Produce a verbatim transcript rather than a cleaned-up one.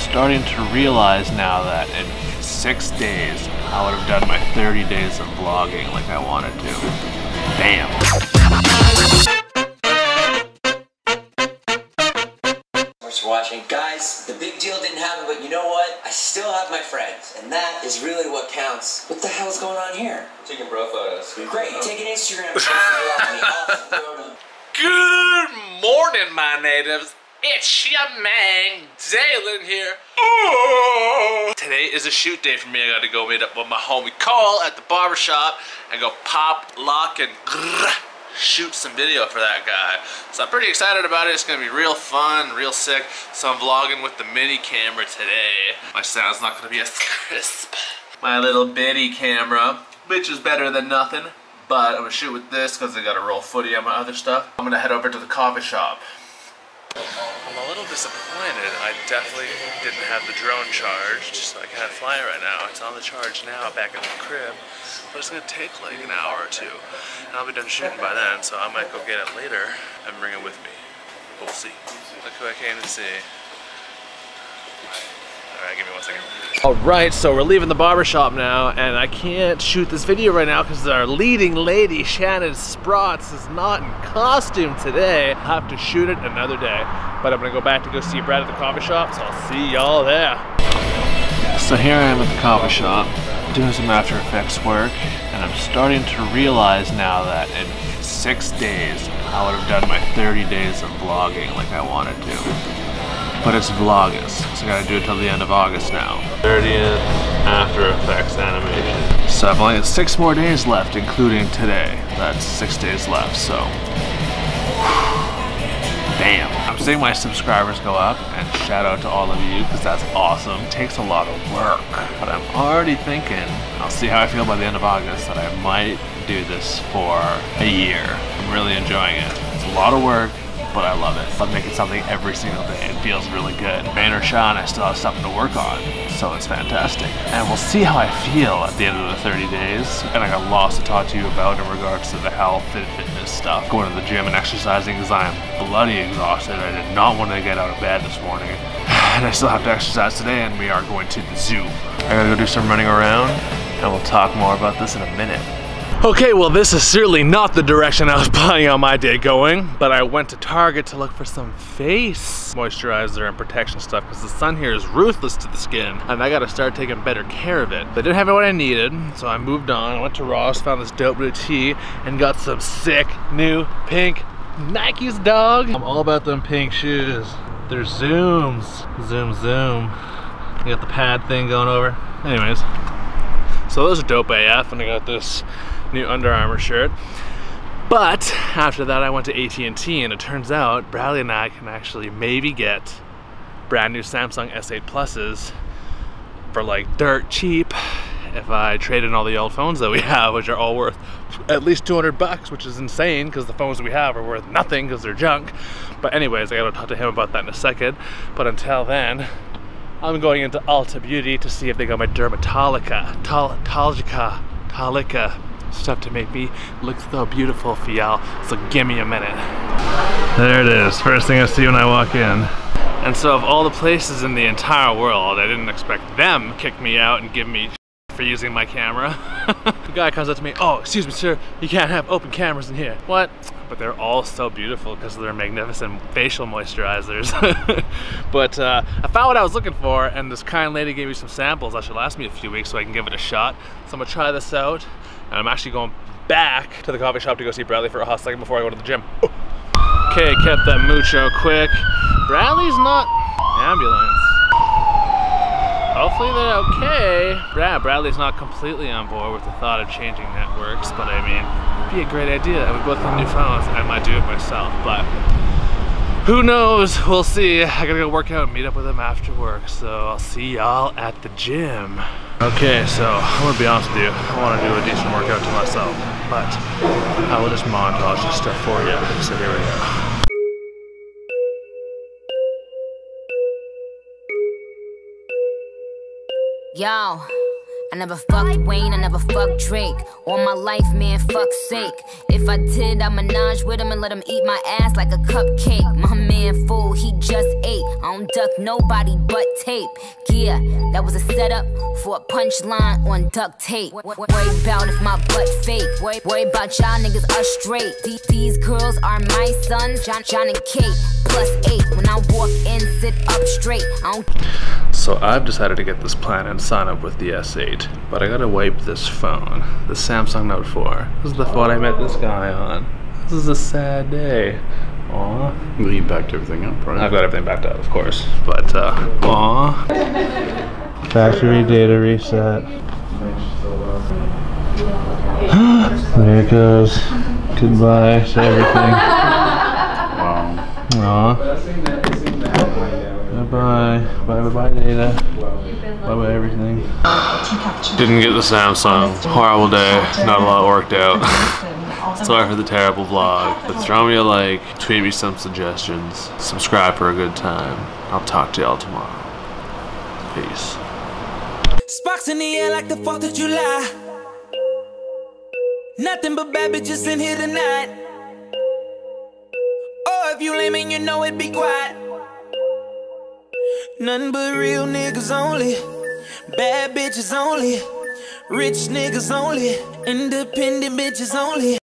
starting to realize now that in six days, I would have done my thirty days of vlogging like I wanted to. Damn. Thanks for watching. Guys, the big deal didn't happen, but you know what? I still have my friends, and that is really what counts. What the hell's going on here? Taking bro photos. Great, take an Instagram photo. Good morning, my natives. It's your man, Dayln here. Ooh. Today is a shoot day for me. I gotta go meet up with my homie Cole at the barbershop and go pop, lock, and grrr, shoot some video for that guy. So I'm pretty excited about it. It's gonna be real fun, real sick. So I'm vlogging with the mini camera today. My sound's not gonna be as crisp. My little bitty camera, which is better than nothing. But I'm gonna shoot with this because I got a roll footy on my other stuff. I'm gonna head over to the coffee shop. I'm a little disappointed. I definitely didn't have the drone charged, so I can't fly it right now. It's on the charge now, back in the crib. But it's gonna take like an hour or two. And I'll be done shooting by then, so I might go get it later and bring it with me. We'll see. Look who I came to see. Alright, give me one second. Alright, so we're leaving the barbershop now, and I can't shoot this video right now because our leading lady, Shannon Sprotts, is not in costume today. I'll have to shoot it another day. But I'm gonna go back to go see Brad at the coffee shop, so I'll see y'all there. So here I am at the coffee shop, doing some After Effects work, and I'm starting to realize now that in six days, I would have done my thirty days of vlogging like I wanted to. But it's Vlogmas, so I gotta do it till the end of August now. thirtieth After Effects animation. So I've only got six more days left, including today. That's six days left, so. Damn. I'm seeing my subscribers go up, and shout out to all of you, because that's awesome. It takes a lot of work, but I'm already thinking, I'll see how I feel by the end of August, that I might do this for a year. I'm really enjoying it. It's a lot of work, but I love it. I'm making something every single day. It feels really good. Rain or shine, I still have something to work on, so it's fantastic. And we'll see how I feel at the end of the thirty days. And I got lots to talk to you about in regards to the health and fitness stuff. Going to the gym and exercising because I am bloody exhausted. I did not want to get out of bed this morning. And I still have to exercise today, and we are going to the zoo. I gotta go do some running around, and we'll talk more about this in a minute. Okay, well this is certainly not the direction I was planning on my day going, but I went to Target to look for some face moisturizer and protection stuff because the sun here is ruthless to the skin and I gotta start taking better care of it. They didn't have what I needed, so I moved on. I went to Ross, found this dope blue tee, and got some sick new pink Nikes, dog. I'm all about them pink shoes. They're zooms. Zoom, zoom. You got the pad thing going over. Anyways, so those are dope A F, and I got this new Under Armour shirt. But after that I went to A T and T, and it turns out Bradley and I can actually maybe get brand new Samsung S eight Pluses for like dirt cheap if I trade in all the old phones that we have, which are all worth at least two hundred bucks, which is insane because the phones we have are worth nothing because they're junk. But anyways, I gotta talk to him about that in a second. But until then, I'm going into Ulta Beauty to see if they got my Dermatologica, Tal Talgica, Talica stuff to make me look so beautiful for y'all. So give me a minute. There it is, first thing I see when I walk in. And so of all the places in the entire world, I didn't expect them to kick me out and give me for using my camera. The guy comes up to me, oh, excuse me sir, you can't have open cameras in here. What? But they're all so beautiful because of their magnificent facial moisturizers. But uh, I found what I was looking for, and this kind lady gave me some samples that should last me a few weeks so I can give it a shot. So I'm gonna try this out, and I'm actually going back to the coffee shop to go see Bradley for a hot second before I go to the gym. Oh. Okay, kept that mucho quick. Bradley's not ambulance. Hopefully they're okay. Brad, Bradley's not completely on board with the thought of changing networks, but I mean, it'd be a great idea. We both have new phones. I might do it myself, but who knows? We'll see. I gotta go work out and meet up with him after work, so I'll see y'all at the gym. Okay, so I'm gonna be honest with you. I want to do a decent workout to myself, but I will just montage this stuff for you. So here we go. Yo, I never fucked Wayne, I never fucked Drake. All my life, man, fuck's sake. If I did, I'd menage with him and let him eat my ass like a cupcake. My man fool, he just ate. I don't duck nobody but tape. Yeah, that was a setup for a punchline on duct tape. Worry about if my butt fake. Worry about y'all niggas are straight. These, these girls are my sons, John, John and Kate. Plus eight, when I walk in, sit up straight. I don't. So I've decided to get this plan and sign up with the S eight, but I gotta wipe this phone, the Samsung Note four. This is the phone I met this guy on. This is a sad day. Aw. Well, you backed everything up, right? I've got everything backed up, of course, but uh, aw. Factory data reset. There it goes. Goodbye to everything. Wow. Aw. Bye bye. Bye bye bye data. Bye bye everything. Didn't get the Samsung. Horrible day. Not a lot worked out. Sorry for the terrible vlog. But throw me a like, tweet me some suggestions, subscribe for a good time. I'll talk to y'all tomorrow. Peace. Sparks in the air like the fourth of July. Nothing but bad bitches in here tonight. Oh, if you lame and you know it, be quiet. Nothing but real niggas only. Bad bitches only. Rich niggas only. Independent bitches only.